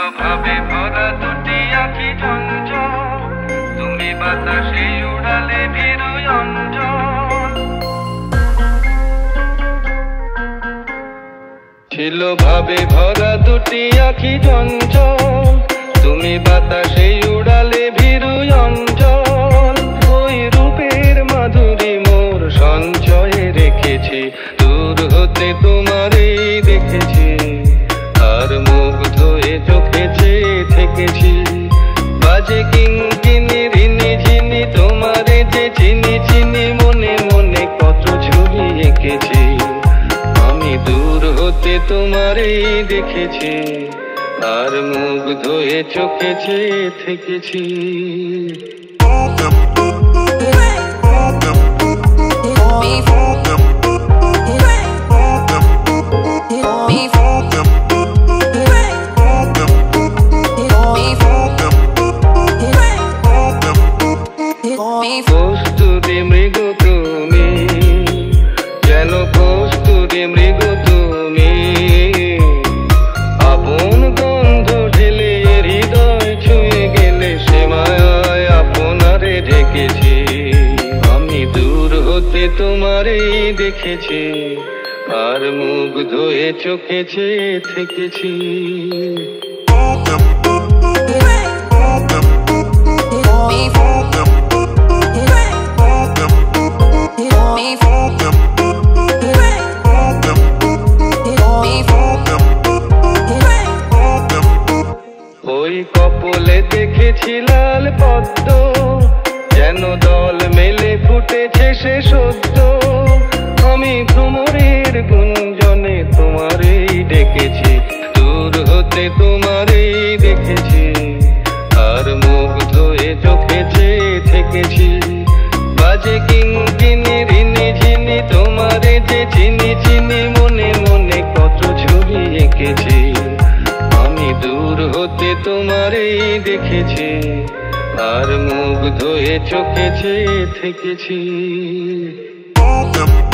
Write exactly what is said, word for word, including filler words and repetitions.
ভাবে ভরা দুটি আঁখি চঞ্চল, তুমি বাতাসে উড়ালে ভীরু অঞ্চল। ছিল ভাবে ভরা দুটি আঁখি চঞ্চল, তুমি বাতাসে উড়ালে ভীরু অঞ্চল। ওই রূপের মাধুরী মোর সঞ্চয়ে রেখেছি, দূর হতে তোমারই দেখেছি, আর মুগ্ধ হয়ে চোখে চেয়ে থেকেছি। বাজে কিঙ্কিনি রিনি ঝিনি তোমারে যে চিনি চিনি, মনে মনে কত ছবি এঁকেছি। আমি দূর হতে তোমারই দেখেছি, আর মুগ্ধ হয়ে চোখে চেয়ে থেকেছি। কস্তুরী মৃগ তুমি, যেন কস্তুরী মৃগ তুমি, আপন গন্ধ ঢেলে হৃদয় ছুঁয়ে গেলে, সে মায়ায় আপনারে ঢেকেছি। আমি দূর হতে তোমারই দেখেছি, আর মুগ্ধ হয়ে চোখে চেয়ে থেকেছি। ওই কপলে দেখেছি লাল পদ্ম, যেন দল মেলে ফুটেছে সে সদ্য। আমি ভ্রমরের গুঞ্জনে তোমারই ডেকেছি, দূর হতে তোমারই দেখেছি, আর মুগ্ধ হয়ে চোখে চেয়ে থেকেছি। বাজে কিঙ্কিনি রিনি ঝিনি তোমারে যে চিনি চিনি, মনে মনে কত ছবি এঁকেছি। আমি দূর হতে তোমারই দেখেছি, আর মুগ্ধ হয়ে চোখে চেয়ে থেকেছি।